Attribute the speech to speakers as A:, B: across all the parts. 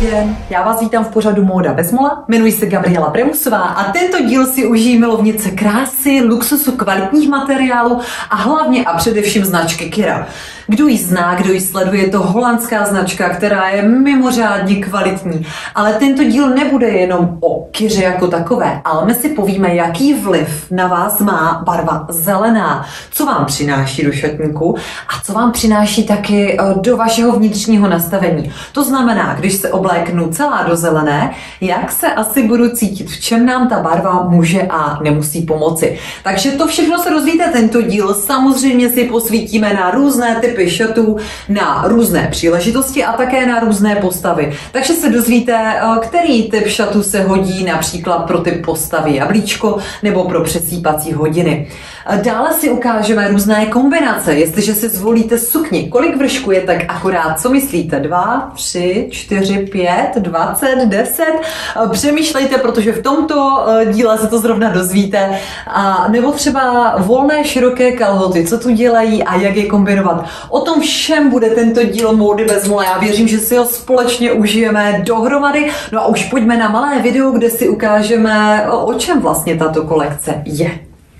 A: den, já vás vítám v pořadu Móda bez mola, jmenuji se Gabriela Premusová a tento díl si užijí milovnice krásy, luxusu, kvalitních materiálů a hlavně a především značky Kira. Kdo ji zná, kdo ji sleduje, je to holandská značka, která je mimořádně kvalitní. Ale tento díl nebude jenom o Kiře jako takové, ale my si povíme, jaký vliv na vás má barva zelená, co vám přináší do šatníku a co vám přináší taky do vašeho vnitřního nastavení. To znamená, když se obléknu celá do zelené, jak se asi budu cítit, v čem nám ta barva může a nemusí pomoci. Takže to všechno se dozvíte tento díl. Samozřejmě si posvítíme na různé typy šatů, na různé příležitosti a také na různé postavy. Takže se dozvíte, který typ šatů se hodí například pro typ postavy jablíčko nebo pro přesýpací hodiny. Dále si ukážeme různé kombinace. Jestliže si zvolíte sukni, kolik vršků je tak akorát, co myslíte? 2, 3, 4, 5, 20, 10? Přemýšlejte, protože v tomto díle se to zrovna dozvíte. A nebo třeba volné široké kalhoty, co tu dělají a jak je kombinovat. O tom všem bude tento díl Módy bez mola. Já věřím, že si ho společně užijeme dohromady. No a už pojďme na malé video, kde si ukážeme, o čem vlastně tato kolekce je.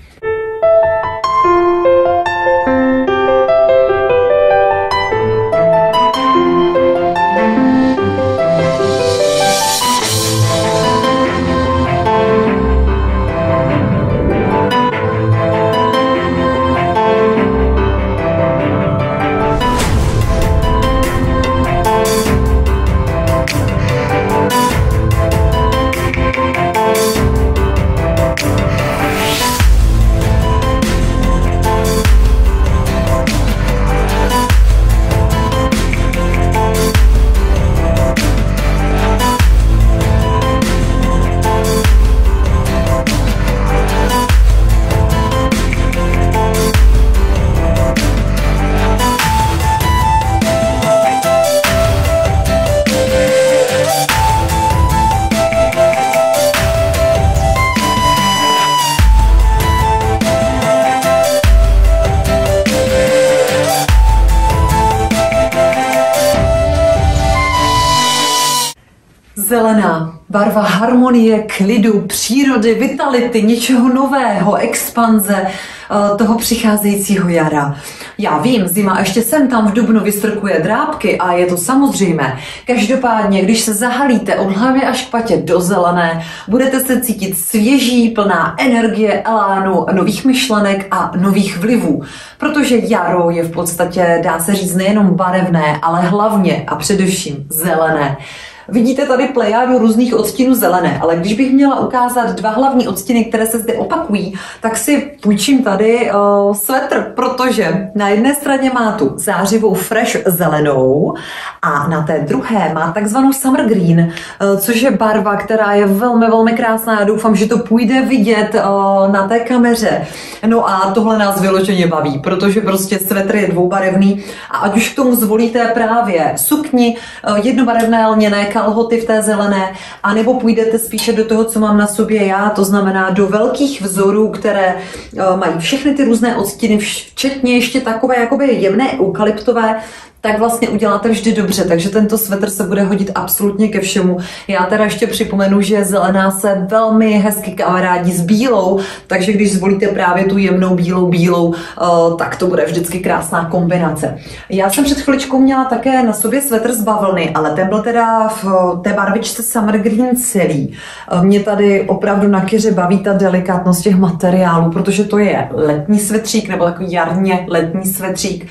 A: Zelená, barva harmonie, klidu, přírody, vitality, něčeho nového, expanze, toho přicházejícího jara. Já vím, zima ještě sem tam v dubnu vystrkuje drápky a je to samozřejmé. Každopádně, když se zahalíte od hlavy až k patě do zelené, budete se cítit svěží, plná energie, elánu, nových myšlenek a nových vlivů. Protože jaro je v podstatě, dá se říct, nejenom barevné, ale hlavně a především zelené. Vidíte tady plejádu různých odstínů zelené, ale když bych měla ukázat dva hlavní odstíny, které se zde opakují, tak si půjčím tady svetr, protože na jedné straně má tu zářivou fresh zelenou a na té druhé má takzvanou summer green, což je barva, která je velmi, velmi krásná. Já doufám, že to půjde vidět na té kameře. No a tohle nás vyloženě baví, protože prostě svetr je dvoubarevný a ať už k tomu zvolíte právě sukni, jednobarevné lněné kalhoty v té zelené, anebo půjdete spíše do toho, co mám na sobě já, to znamená do velkých vzorů, které mají všechny ty různé odstíny, včetně ještě takové jakoby jemné eukalyptové, tak vlastně uděláte vždy dobře, takže tento svetr se bude hodit absolutně ke všemu. Já teda ještě připomenu, že zelená se velmi hezky kamarádí s bílou, takže když zvolíte právě tu jemnou bílou, tak to bude vždycky krásná kombinace. Já jsem před chviličkou měla také na sobě svetr z bavlny, ale ten byl teda v té barvičce Summer Green celý. Mě tady opravdu na Kiře baví ta delikátnost těch materiálů, protože to je letní svetřík nebo takový jarně letní svetřík.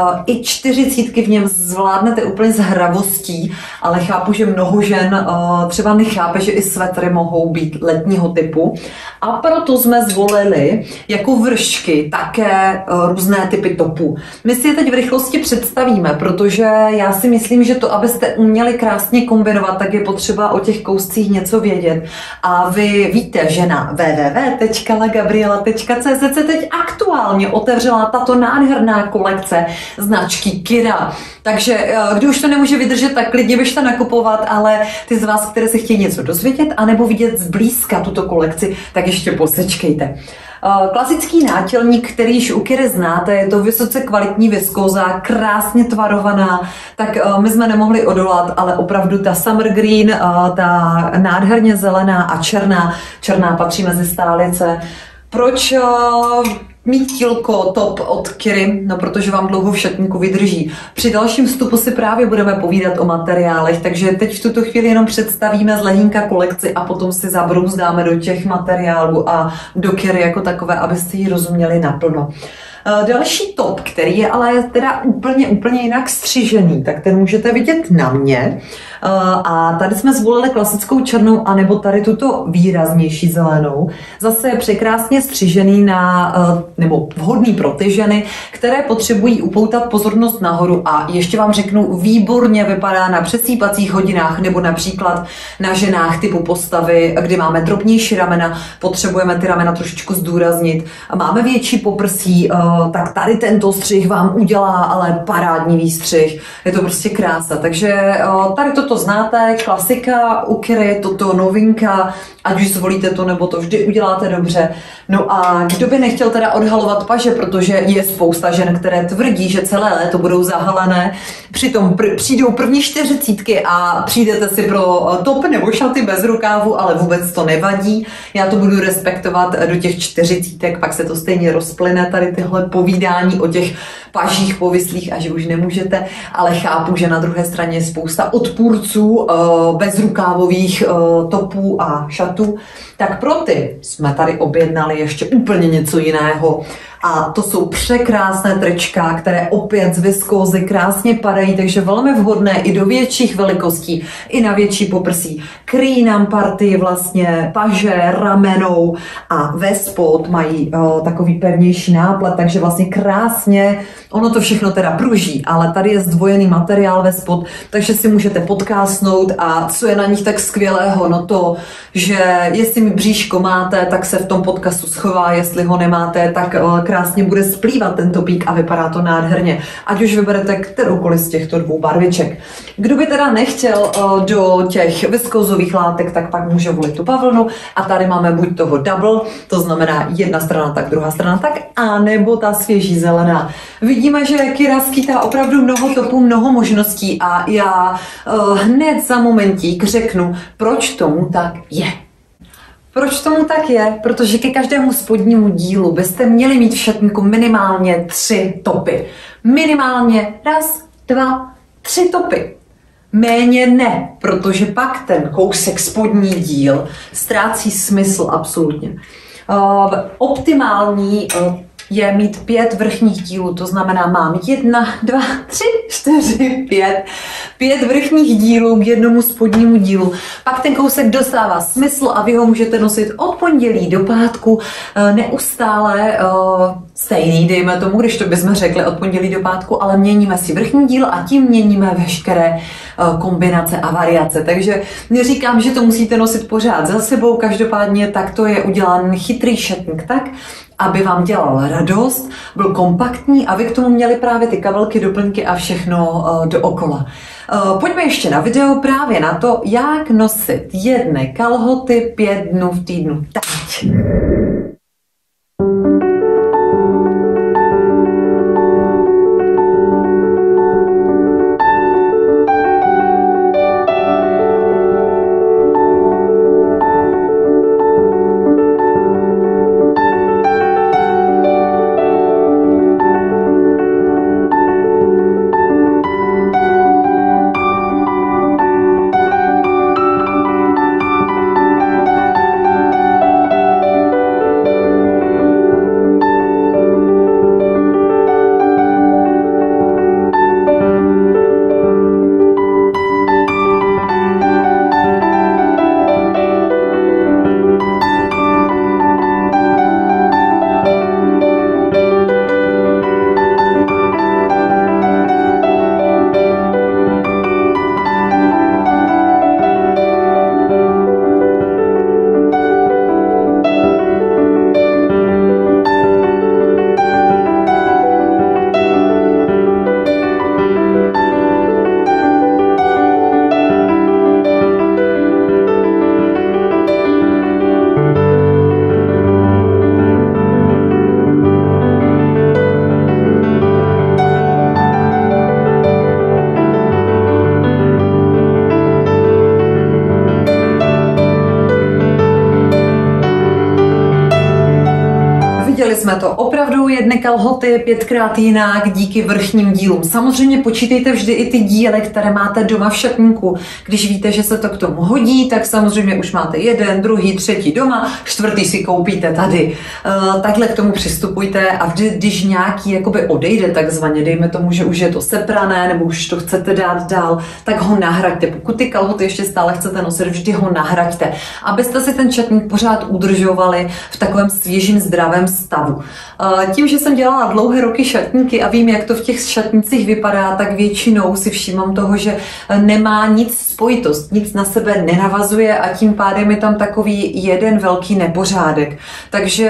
A: I 40 v něm zvládnete úplně s hravostí, ale chápu, že mnoho žen třeba nechápe, že i svetry mohou být letního typu. A proto jsme zvolili jako vršky také různé typy topů. My si je teď v rychlosti představíme, protože já si myslím, že to, abyste uměli krásně kombinovat, tak je potřeba o těch kouscích něco vědět. A vy víte, že na www.lagabriela.cz se teď aktuálně otevřela tato nádherná kolekce značky Kira. Takže kdo už to nemůže vydržet, tak klidně běžte nakupovat, ale ty z vás, které se chtějí něco dozvědět anebo vidět zblízka tuto kolekci, tak ještě posečkejte. Klasický nátělník, který již u Kiry znáte, je to vysoce kvalitní viskóza, krásně tvarovaná, tak my jsme nemohli odolat, ale opravdu ta Summer Green, ta nádherně zelená a černá patří mezi stálice. Proč mít tílko top od Kiry? No, protože vám dlouho v šatníku vydrží. Při dalším vstupu si právě budeme povídat o materiálech, takže teď v tuto chvíli jenom představíme z lehínka kolekci a potom si zabrouzdáme do těch materiálů a do Kiry jako takové, abyste ji rozuměli naplno. Další top, který je ale teda úplně jinak střižený, tak ten můžete vidět na mě. A tady jsme zvolili klasickou černou, anebo tady tuto výraznější zelenou. Zase je překrásně střižený nebo vhodný pro ty ženy, které potřebují upoutat pozornost nahoru a ještě vám řeknu, výborně vypadá na přesýpacích hodinách nebo například na ženách typu postavy, kdy máme drobnější ramena, potřebujeme ty ramena trošičku zdůraznit, máme větší poprsí, tak tady tento střih vám udělá ale parádní výstřih. Je to prostě krása, takže tady toto znáte, klasika u Kiry, toto novinka, ať už zvolíte to, nebo to vždy uděláte dobře. No a kdo by nechtěl teda odhalovat paže, protože je spousta žen, které tvrdí, že celé léto budou zahalené, přitom přijdou první 40 a přijdete si pro top nebo šaty bez rukávu, ale vůbec to nevadí. Já to budu respektovat do těch 40, pak se to stejně rozplyne, tady tyhle povídání o těch pažích povislých a že už nemůžete, ale chápu, že na druhé straně je spousta odpůrců bezrukávových topů a šatů. Tak pro ty jsme tady objednali ještě úplně něco jiného. A to jsou překrásné trička, které opět z viskózy krásně padají, takže velmi vhodné i do větších velikostí, i na větší poprsí. Kryjí nám partii vlastně paže, ramenou a ve spod mají takový pevnější náplet, takže vlastně krásně, ono to všechno teda pruží, ale tady je zdvojený materiál ve spod, takže si můžete podkásnout a co je na nich tak skvělého, no to, že jestli mi bříško máte, tak se v tom podcastu schová, jestli ho nemáte, tak krásně bude splývat ten topík a vypadá to nádherně. Ať už vyberete kteroukoliv z těchto dvou barviček. Kdo by teda nechtěl do těch viskózových látek, tak pak může volit tu bavlnu a tady máme buď toho double, to znamená jedna strana tak, druhá strana tak, a nebo ta svěží zelená. Vidíme, že Kira skýtá opravdu mnoho topů, mnoho možností a já hned za momentík řeknu, proč tomu tak je. Proč tomu tak je? Protože ke každému spodnímu dílu byste měli mít v šatníku minimálně 3 topy. Minimálně 1, 2, 3 topy. Méně ne, protože pak ten kousek spodní díl ztrácí smysl absolutně. Optimální je mít 5 vrchních dílů, to znamená mám 1, 2, 3, 4, 5. 5 vrchních dílů k jednomu spodnímu dílu. Pak ten kousek dostává smysl a vy ho můžete nosit od pondělí do pátku neustále stejný, dejme tomu, když to bychom řekli od pondělí do pátku, ale měníme si vrchní díl a tím měníme veškeré kombinace a variace. Takže neříkám, že to musíte nosit pořád za sebou, každopádně takto je udělán chytrý šatník tak, aby vám dělal radost, byl kompaktní a vy k tomu měli právě ty kabelky, doplňky a všechno dookola. Pojďme ještě na video právě na to, jak nosit jedné kalhoty 5 dnů v týdnu. Teď! jsme to. Opravdu jedny kalhoty 5krát jinak díky vrchním dílům. Samozřejmě počítejte vždy i ty díly, které máte doma v šatníku. Když víte, že se to k tomu hodí, tak samozřejmě už máte jeden, druhý, třetí doma, čtvrtý si koupíte tady. Takhle k tomu přistupujte a vždy, když nějaký jakoby odejde takzvaně, dejme tomu, že už je to seprané nebo už to chcete dát dál, tak ho nahraďte. Pokud ty kalhoty ještě stále chcete nosit, vždy ho nahraďte, abyste si ten šatník pořád udržovali v takovém svěžím, zdravém stavu. Tím, že jsem dělala dlouhé roky šatníky a vím, jak to v těch šatnících vypadá, tak většinou si všímám toho, že nemá nic spojitost, nic na sebe nenavazuje a tím pádem je tam takový jeden velký nepořádek. Takže,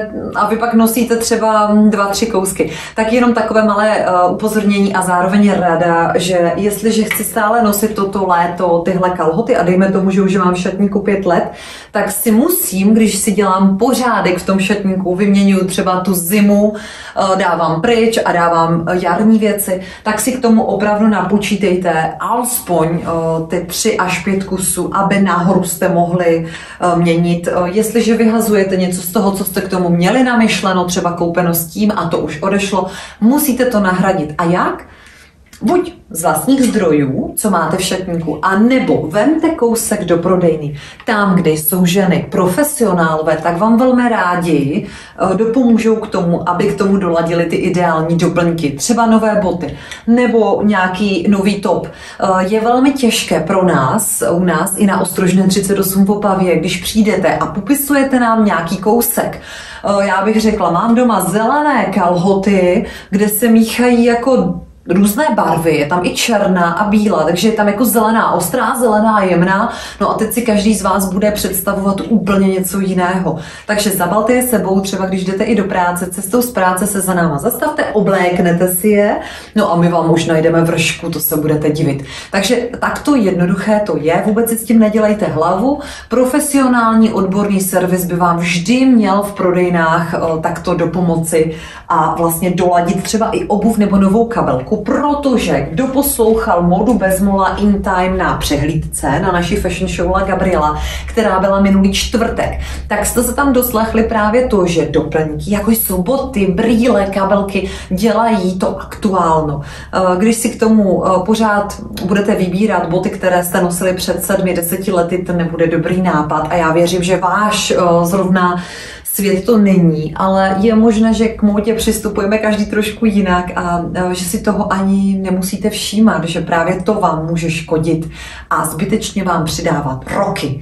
A: a vy pak nosíte třeba 2-3 kousky. Tak jenom takové malé upozornění a zároveň rada, že jestliže chci stále nosit toto léto tyhle kalhoty a dejme tomu, že už mám v šatníku 5 let, tak si musím, když si dělám pořádek v tom šatníku, vyměňuji třeba tu zimu, dávám pryč a dávám jarní věci, tak si k tomu opravdu napočítejte alespoň ty 3 až 5 kusů, aby nahoru jste mohli měnit. Jestliže vyhazujete něco z toho, co jste k tomu měli namyšleno, třeba koupeno s tím a to už odešlo, musíte to nahradit. A jak? Buď z vlastních zdrojů, co máte v šatníku, a nebo vemte kousek do prodejny. Tam, kde jsou ženy profesionálové, tak vám velmi rádi dopomůžou k tomu, aby k tomu doladili ty ideální doplňky. Třeba nové boty nebo nějaký nový top. Je velmi těžké pro nás, u nás i na Ostrožné 38 v Opavě, když přijdete a popisujete nám nějaký kousek. Já bych řekla, mám doma zelené kalhoty, kde se míchají jako různé barvy, je tam i černá a bílá, takže je tam jako zelená ostrá, zelená jemná, no a teď si každý z vás bude představovat úplně něco jiného. Takže zabalte je sebou, třeba když jdete i do práce, cestou z práce se za náma zastavte, obléknete si je, no a my vám už najdeme vršku, to se budete divit. Takže takto jednoduché to je, vůbec si s tím nedělejte hlavu, profesionální odborný servis by vám vždy měl v prodejnách takto dopomoci a vlastně doladit třeba i obuv nebo novou kabelku. Protože kdo poslouchal Módu bez mola in time na přehlídce na naší fashion show La Gabriela, která byla minulý čtvrtek, tak jste se tam doslechli právě to, že doplňky, jako jsou boty, brýle, kabelky, dělají to aktuálno. Když si k tomu pořád budete vybírat boty, které jste nosili před 7-10 lety, to nebude dobrý nápad a já věřím, že váš zrovna svět to není, ale je možné, že k módě přistupujeme každý trošku jinak a že si toho ani nemusíte všímat, že právě to vám může škodit a zbytečně vám přidávat roky.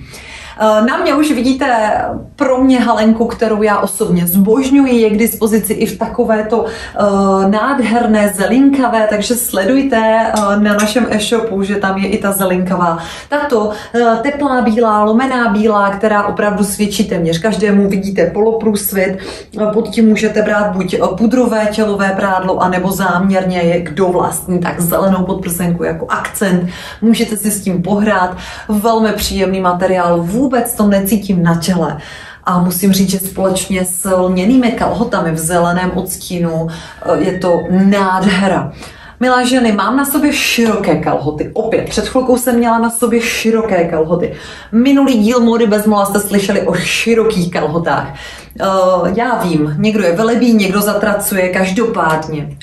A: Na mě už vidíte pro mě halenku, kterou já osobně zbožňuji, je k dispozici i v takovéto nádherné zelinkavé, takže sledujte na našem e-shopu, že tam je i ta zelinkavá. Tato teplá bílá, lomená bílá, která opravdu svědčí téměř každému, vidíte poloprůsvit, pod tím můžete brát buď pudrové tělové prádlo, anebo záměrně je kdo vlastní, tak zelenou podprsenku jako akcent, můžete si s tím pohrát, velmi příjemný materiál, vůbec to necítím na těle. A musím říct, že společně s lněnými kalhotami v zeleném odstínu je to nádhera. Milé ženy, mám na sobě široké kalhoty. Opět, před chvilkou jsem měla na sobě široké kalhoty. Minulý díl Módy bez mola jste slyšeli o širokých kalhotách. Já vím, někdo je velebí, někdo zatracuje, každopádně.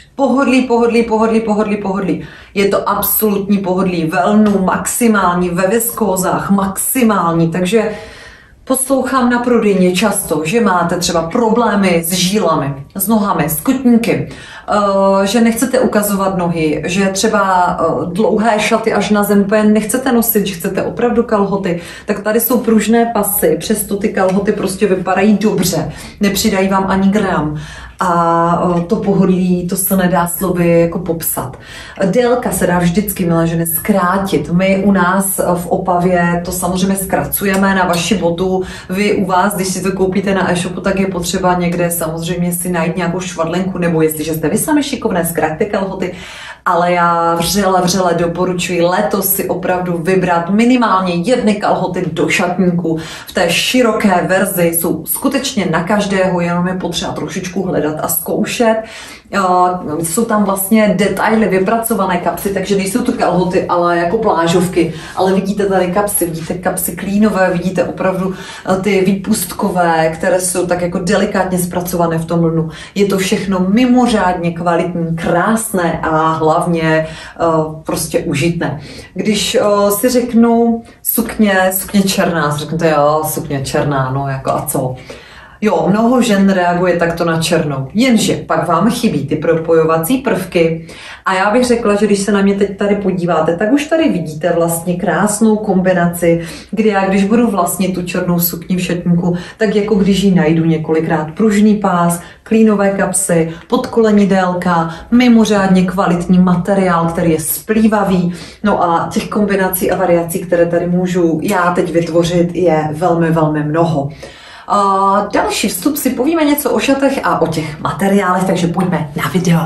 A: Pohodlí. Je to absolutní pohodlí. Velnu maximální, ve viskózách maximální, takže poslouchám na prodejně často, že máte třeba problémy s žílami, s nohami, s kotníky, že nechcete ukazovat nohy, že třeba dlouhé šaty až na zem nechcete nosit, že chcete opravdu kalhoty, tak tady jsou pružné pasy, přesto ty kalhoty prostě vypadají dobře, nepřidají vám ani gram. A to pohodlí, to se nedá slovy jako popsat. Délka se dá vždycky, milé ženy, zkrátit. My u nás v Opavě to samozřejmě zkracujeme na vaši botu. Vy u vás, když si to koupíte na e-shopu, tak je potřeba někde samozřejmě si najít nějakou švadlenku, nebo jestliže jste vy sami šikovné, zkraťte kalhoty. Ale já vřele doporučuji letos si opravdu vybrat minimálně jedny kalhoty do šatníku. V té široké verzi jsou skutečně na každého, jenom je potřeba trošičku hledat hledat a zkoušet. Jsou tam vlastně detaily, vypracované kapsy, takže nejsou to kalhoty, ale jako plážovky. Ale vidíte tady kapsy, vidíte kapsy klínové, vidíte opravdu ty výpustkové, které jsou tak jako delikátně zpracované v tom lnu. Je to všechno mimořádně kvalitní, krásné a hlavně prostě užitné. Když si řeknu sukně černá, řeknete jo, sukně černá, no jako a co? Jo, mnoho žen reaguje takto na černou, jenže pak vám chybí ty propojovací prvky a já bych řekla, že když se na mě teď tady podíváte, tak už tady vidíte vlastně krásnou kombinaci, kdy já když budu vlastně tu černou sukni v šatníku, tak jako když ji najdu několikrát, pružný pás, klínové kapsy, podkolení délka, mimořádně kvalitní materiál, který je splývavý, no a těch kombinací a variací, které tady můžu já teď vytvořit, je velmi, velmi mnoho. Další vstup si povíme něco o šatech a o těch materiálech, takže pojďme na video.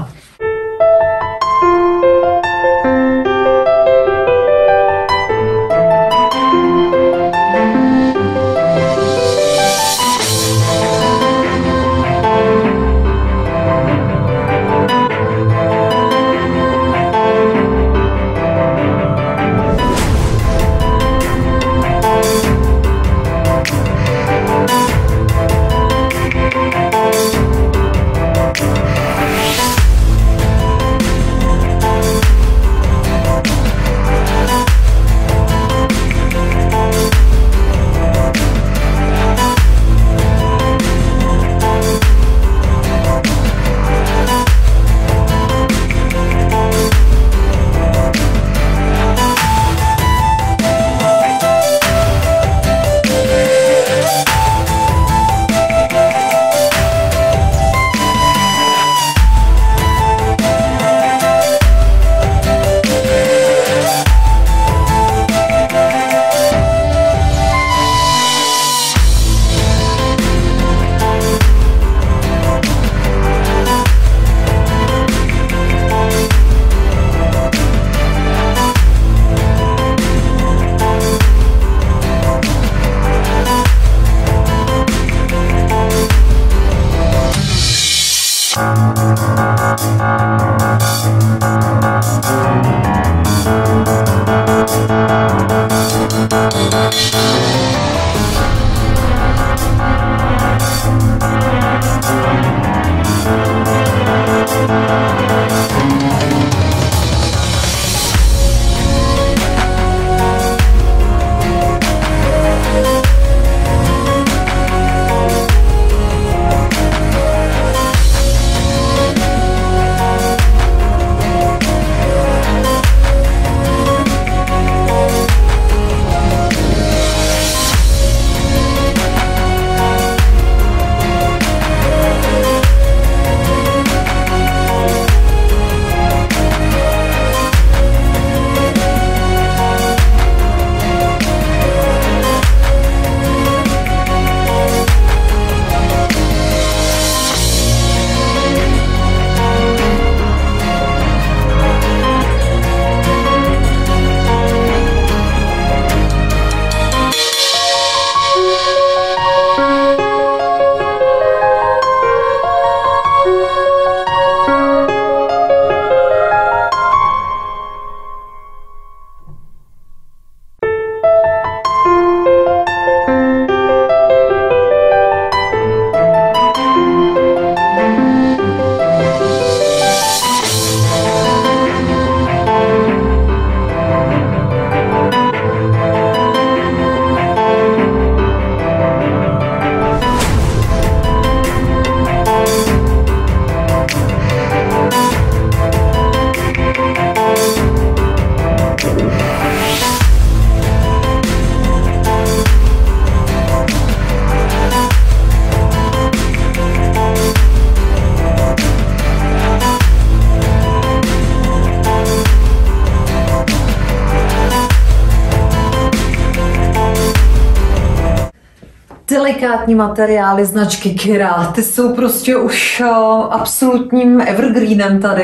A: Delikátní materiály značky Kira, ty jsou prostě už absolutním evergreenem tady.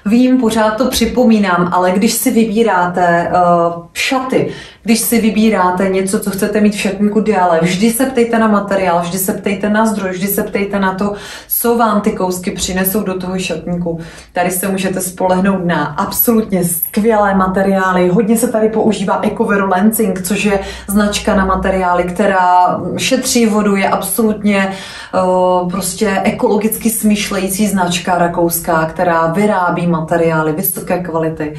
A: Vím, pořád to připomínám, ale když si vybíráte šaty, když si vybíráte něco, co chcete mít v šatníku déle, vždy se ptejte na materiál, vždy se ptejte na zdroj, vždy se ptejte na to, co vám ty kousky přinesou do toho šatníku. Tady se můžete spolehnout na absolutně skvělé materiály. Hodně se tady používá Ecovero Lansing, což je značka na materiály, která šetří vodu, je absolutně prostě ekologicky smýšlející značka rakouská, která vyrábí materiály vysoké kvality.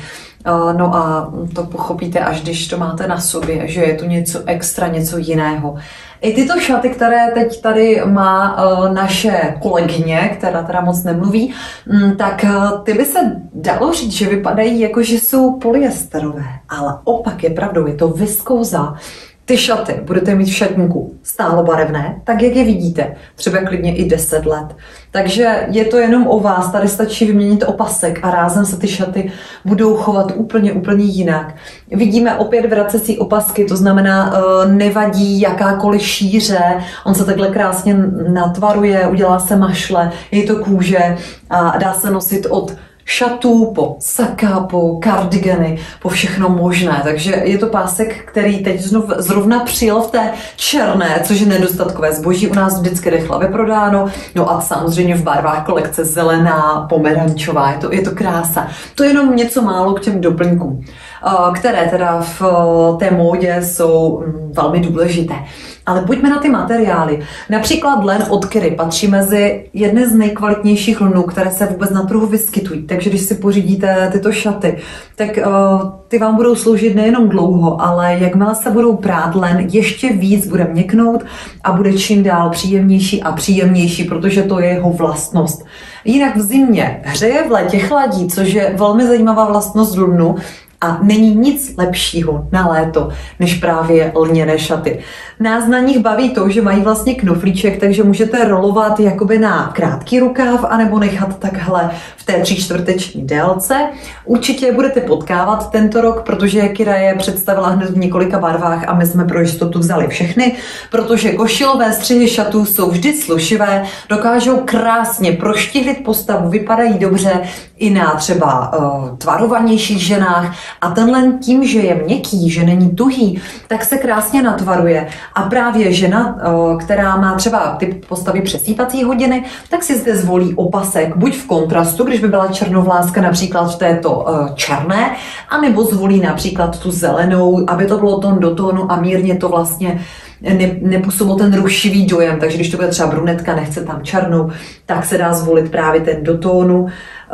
A: No a to pochopíte, až když to máte na sobě, že je to něco extra, něco jiného. I tyto šaty, které teď tady má naše kolegyně, která teda moc nemluví, tak ty by se dalo říct, že vypadají jako, že jsou polyesterové. Ale opak je pravdou, je to viskóza. Ty šaty budete mít v šatníku stálobarevné, tak jak je vidíte, třeba klidně i 10 let. Takže je to jenom o vás, tady stačí vyměnit opasek a rázem se ty šaty budou chovat úplně jinak. Vidíme opět vracecí opasky, to znamená nevadí jakákoliv šíře, on se takhle krásně natvaruje, udělá se mašle, je to kůže a dá se nosit od šatů, po saka, po kardigany, po všechno možné. Takže je to pásek, který teď zrovna přijel v té černé, což je nedostatkové zboží. U nás vždycky rychle vyprodáno. No a samozřejmě v barvách kolekce zelená, pomerančová. Je to krása. To je jenom něco málo k těm doplňkům, které teda v té módě jsou velmi důležité. Ale pojďme na ty materiály. Například len od Kiry patří mezi jedny z nejkvalitnějších lnů, které se vůbec na trhu vyskytují. Takže když si pořídíte tyto šaty, tak ty vám budou sloužit nejenom dlouho, ale jakmile se budou prát, len ještě víc bude měknout a bude čím dál příjemnější a příjemnější, protože to je jeho vlastnost. Jinak v zimě hřeje, v létě chladí, což je velmi zajímavá vlastnost lnu. A není nic lepšího na léto, než právě lněné šaty. Nás na nich baví to, že mají vlastně knoflíček, takže můžete rolovat jakoby na krátký rukáv, anebo nechat takhle v té 3/4 délce. Určitě budete potkávat tento rok, protože Kira je představila hned v několika barvách a my jsme pro jistotu vzali všechny, protože košilové střihy šatů jsou vždy slušivé, dokážou krásně proštihlit postavu, vypadají dobře i na třeba tvarovanějších ženách. A tenhle tím, že je měkký, že není tuhý, tak se krásně natvaruje. A právě žena, která má třeba typ postavy přesýpací hodiny, tak si zde zvolí opasek, buď v kontrastu, když by byla černovláska například v této černé, anebo zvolí například tu zelenou, aby to bylo tón do tónu a mírně to vlastně nepůsobil ten rušivý dojem. Takže když to bude třeba brunetka, nechce tam černou, tak se dá zvolit právě ten do tónu.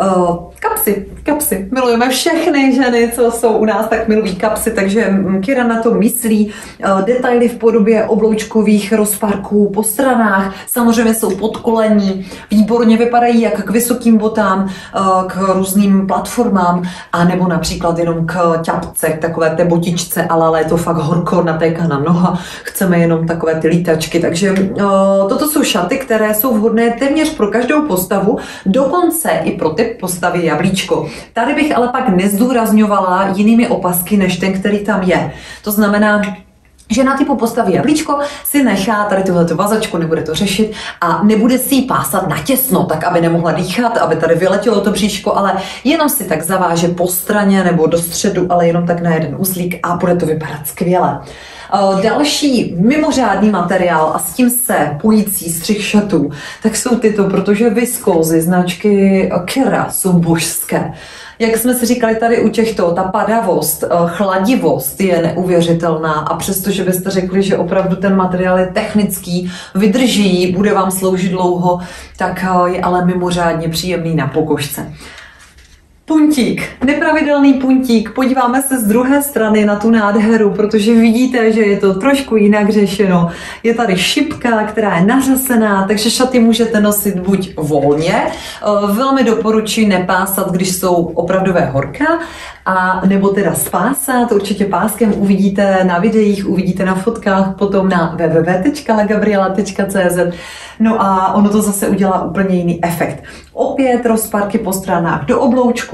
A: Kapsy. Milujeme všechny ženy, co jsou u nás, tak milují kapsy, takže Kira na to myslí. Detaily v podobě obloučkových rozparků po stranách, samozřejmě jsou podkolení, výborně vypadají jak k vysokým botám, k různým platformám, a nebo například jenom k ťapce, k takové té botičce, ale je to fakt horko natékaná noha, chceme jenom takové ty lítačky, takže toto jsou šaty, které jsou vhodné téměř pro každou postavu, dokonce i pro typ postavy jablíčko. Tady bych ale pak nezdůrazňovala jinými opasky, než ten, který tam je. To znamená, že na typu postavy jablíčko si nechá tady tuhletu vazačku, nebude to řešit a nebude si ji pásat natěsno, tak aby nemohla dýchat, aby tady vyletělo to bříško, ale jenom si tak zaváže po straně nebo do středu, ale jenom tak na jeden uzlík a bude to vypadat skvěle. Další mimořádný materiál a s tím se pojící střih šatů, tak jsou tyto, protože viskózy značky Kira jsou božské. Jak jsme si říkali tady u těchto, ta padavost, chladivost je neuvěřitelná a přestože byste řekli, že opravdu ten materiál je technický, vydrží, bude vám sloužit dlouho, tak je ale mimořádně příjemný na pokožce. Puntík, nepravidelný puntík, podíváme se z druhé strany na tu nádheru, protože vidíte, že je to trošku jinak řešeno. Je tady šipka, která je nařasená, takže šaty můžete nosit buď volně, velmi doporučuji nepásat, když jsou opravdové horka, a nebo teda spásat, určitě páskem uvidíte na videích, uvidíte na fotkách, potom na www.lagabriela.cz. No a ono to zase udělá úplně jiný efekt. Opět rozparky po stranách do obloučku,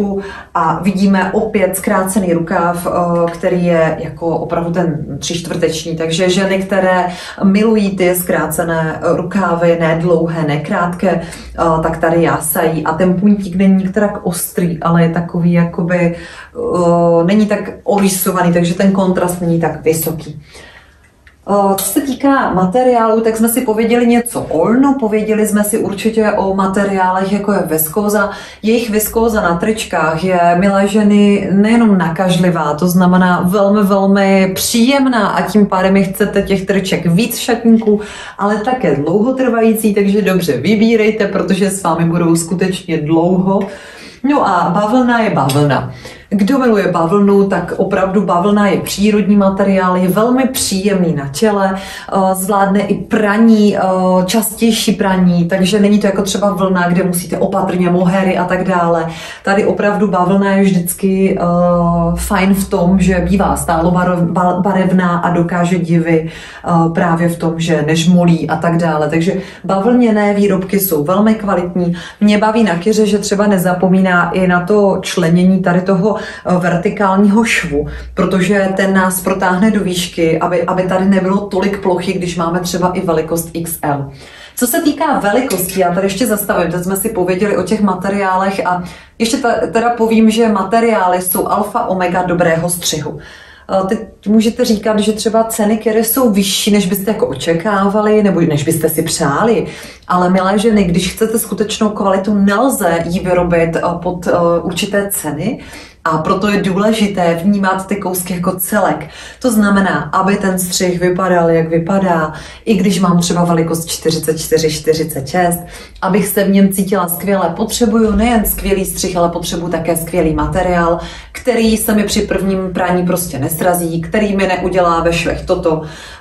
A: tričku a vidíme opět zkrácený rukáv, který je jako opravdu ten 3/4, takže ženy, které milují ty zkrácené rukávy, ne dlouhé, ne krátké, tak tady jásají a ten puntík není některak ostrý, ale je takový jakoby, není tak orýsovaný, takže ten kontrast není tak vysoký. Co se týká materiálu, tak jsme si pověděli něco o lnu, pověděli jsme si určitě o materiálech, jako je viskóza. Jejich viskóza na tričkách je, milé ženy, nejenom nakažlivá, to znamená velmi, velmi příjemná a tím pádem chcete těch triček víc šatníků, ale také dlouhotrvající, takže dobře vybírejte, protože s vámi budou skutečně dlouho. No a bavlna je bavlna. Kdo miluje bavlnu, tak opravdu bavlna je přírodní materiál, je velmi příjemný na těle, zvládne i praní, častější praní, takže není to jako třeba vlna, kde musíte opatrně mohery a tak dále. Tady opravdu bavlna je vždycky fajn v tom, že bývá stálobarevná a dokáže divy právě v tom, že nežmolí a tak dále. Takže bavlněné výrobky jsou velmi kvalitní. Mě baví na kyře, že třeba nezapomíná i na to členění tady toho vertikálního švu, protože ten nás protáhne do výšky, aby tady nebylo tolik plochy, když máme třeba i velikost XL. Co se týká velikosti, já tady ještě zastavím, teď jsme si pověděli o těch materiálech a ještě teda povím, že materiály jsou alfa omega dobrého střihu. Teď můžete říkat, že třeba ceny kyry jsou vyšší, než byste jako očekávali, nebo než byste si přáli, ale milé ženy, když chcete skutečnou kvalitu, nelze ji vyrobit pod určité ceny, a proto je důležité vnímat ty kousky jako celek. To znamená, aby ten střih vypadal, jak vypadá, i když mám třeba velikost 44, 46, abych se v něm cítila skvěle. Potřebuju nejen skvělý střih, ale potřebuju také skvělý materiál, který se mi při prvním prání prostě nesrazí, který mi neudělá ve švech toto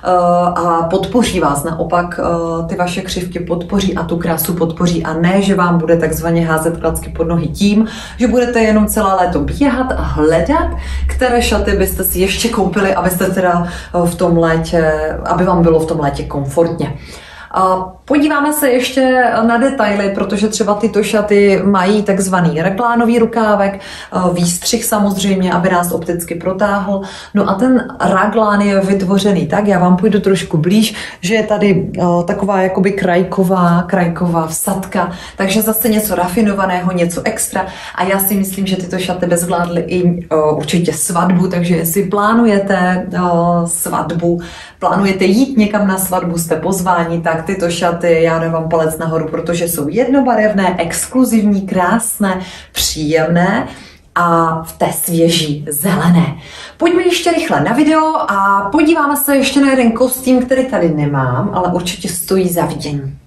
A: a podpoří vás. Naopak ty vaše křivky podpoří a tu krásu podpoří a ne, že vám bude takzvaně házet klacky pod nohy tím, že budete jenom celé léto běhat a hledat, které šaty byste si ještě koupili, abyste teda v tom létě, aby vám bylo v tom létě komfortně. Podíváme se ještě na detaily, protože třeba tyto šaty mají takzvaný reklánový rukávek, výstřih samozřejmě, aby nás opticky protáhl. No a ten raglán je vytvořený tak, já vám půjdu trošku blíž, že je tady taková jakoby krajková vsadka, takže zase něco rafinovaného, něco extra a já si myslím, že tyto šaty by zvládly i určitě svatbu, takže jestli plánujete svatbu, plánujete jít někam na svatbu, jste pozváni, tak tyto šaty já dávám palec nahoru, protože jsou jednobarevné, exkluzivní, krásné, příjemné a v té svěží zelené. Pojďme ještě rychle na video a podíváme se ještě na jeden kostým, který tady nemám, ale určitě stojí za vidění.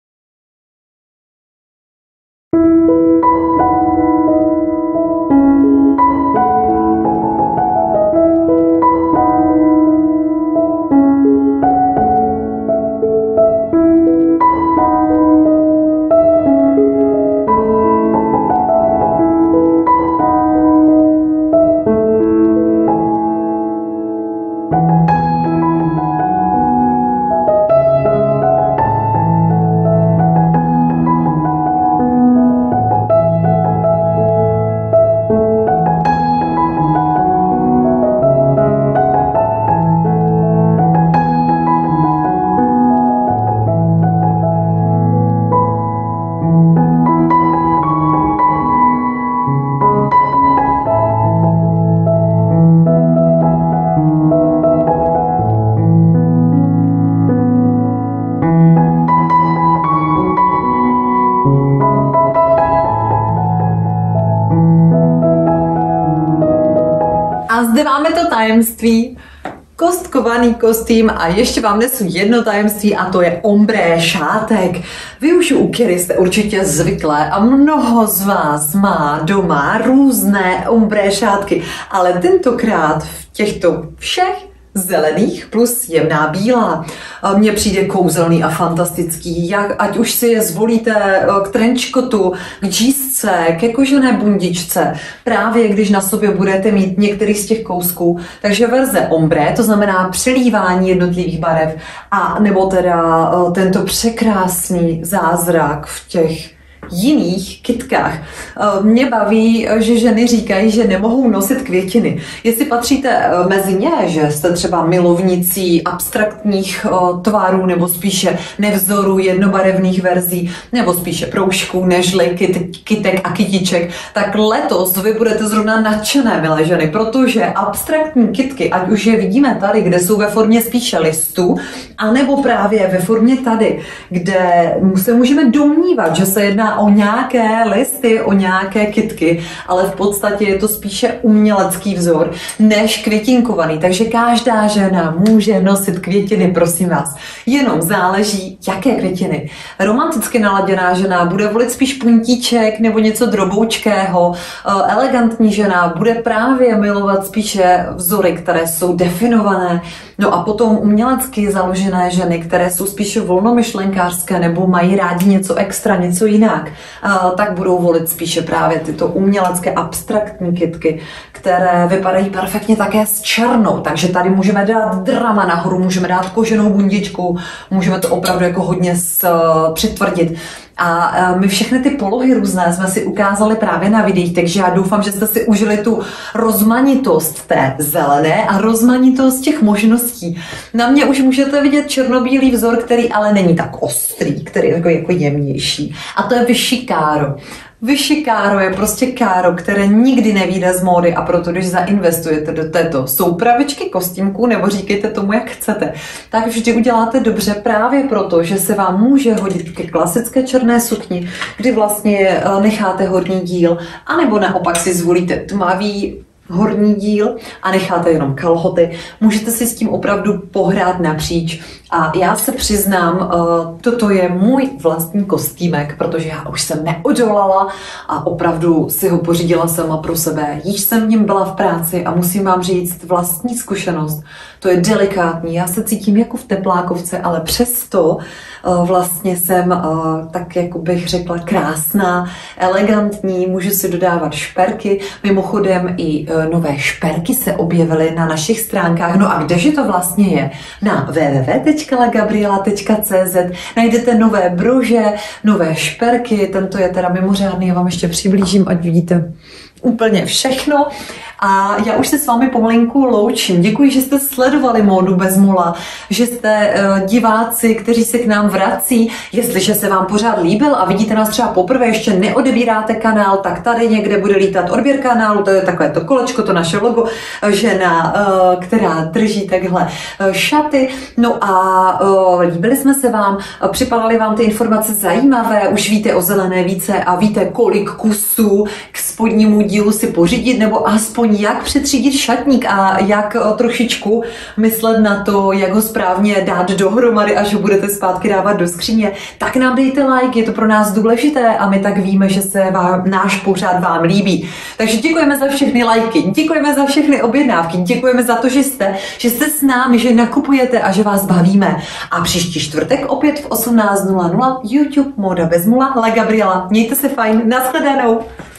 A: A zde máme to tajemství, kostkovaný kostým a ještě vám nesu jedno tajemství a to je ombré šátek. Vy už u Kyry jste určitě zvyklé a mnoho z vás má doma různé ombré šátky, ale tentokrát v těchto všech zelených plus jemná bílá. Mně přijde kouzelný a fantastický, ať už si je zvolíte k trenčkotu, k džísce, ke kožené bundičce, právě když na sobě budete mít některý z těch kousků. Takže verze ombre, to znamená přelívání jednotlivých barev, a nebo teda tento překrásný zázrak v těch jiných kytkách. Mě baví, že ženy říkají, že nemohou nosit květiny. Jestli patříte mezi ně, že jste třeba milovnicí abstraktních tvarů nebo spíše nevzoru jednobarevných verzí, nebo spíše proužků, nežli kytek a kytiček, tak letos vy budete zrovna nadšené, milé ženy, protože abstraktní kytky, ať už je vidíme tady, kde jsou ve formě spíše listů, anebo právě ve formě tady, kde se můžeme domnívat, že se jedná o nějaké listy, o nějaké kytky, ale v podstatě je to spíše umělecký vzor než květinkovaný. Takže každá žena může nosit květiny, prosím vás. Jenom záleží, jaké květiny. Romanticky naladěná žena bude volit spíš puntíček nebo něco droboučkého. Elegantní žena bude právě milovat spíše vzory, které jsou definované. No a potom umělecky založené ženy, které jsou spíše volnomyšlenkářské nebo mají rádi něco extra, něco jinak, tak budou volit spíše právě tyto umělecké abstraktní kytky, které vypadají perfektně také s černou. Takže tady můžeme dát drama nahoru, můžeme dát koženou bundičku, můžeme to opravdu jako hodně přitvrdit. A my všechny ty polohy různé jsme si ukázali právě na videích, takže já doufám, že jste si užili tu rozmanitost té zelené a rozmanitost těch možností. Na mě už můžete vidět černobílý vzor, který ale není tak ostrý, který je jako jemnější. A to je vyšší káro. Vyšší káro je prostě káro, které nikdy nevyjde z módy, a proto, když zainvestujete do této soupravičky kostýmku, nebo říkejte tomu, jak chcete, tak vždy uděláte dobře právě proto, že se vám může hodit ke klasické černé sukni, kdy vlastně necháte horní díl, anebo naopak si zvolíte tmavý horní díl a necháte jenom kalhoty. Můžete si s tím opravdu pohrát napříč. A já se přiznám, toto je můj vlastní kostýmek, protože já už jsem neodolala a opravdu si ho pořídila sama pro sebe. Již jsem v něm byla v práci a musím vám říct vlastní zkušenost. To je delikátní, já se cítím jako v teplákovce, ale přesto vlastně jsem tak, jako bych řekla, krásná, elegantní, můžu si dodávat šperky. Mimochodem i nové šperky se objevily na našich stránkách. No a kdeže to vlastně je? Na www.lagabriela.cz najdete nové brože, nové šperky, tento je teda mimořádný, já vám ještě přiblížím, ať vidíte úplně všechno. A já už se s vámi pomalinku loučím. Děkuji, že jste sledovali Módu bez mula, že jste diváci, kteří se k nám vrací. Jestliže se vám pořád líbil a vidíte nás třeba poprvé, ještě neodebíráte kanál, tak tady někde bude lítat odběr kanálu, to je takové to kolečko, to naše logo, žena, která drží takhle šaty. No a líbili jsme se vám, připadaly vám ty informace zajímavé, už víte o zelené více a víte, kolik kusů k spodnímu dílu si pořídit, nebo aspoň jak přetřídit šatník a jak trošičku myslet na to, jak ho správně dát dohromady, až ho budete zpátky dávat do skříně, tak nám dejte like, je to pro nás důležité a my tak víme, že se náš pořad vám líbí. Takže děkujeme za všechny lajky, děkujeme za všechny objednávky, děkujeme za to, že jste s námi, že nakupujete a že vás bavíme. A příští čtvrtek opět v 18:00 YouTube Móda bez mula, La Gabriela. Mějte se fajn, nashledanou.